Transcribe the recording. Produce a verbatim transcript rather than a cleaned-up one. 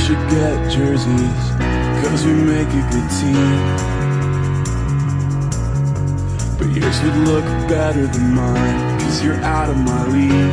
should get jerseys, cause we make a good team. But yours would look better than mine, cause you're out of my league.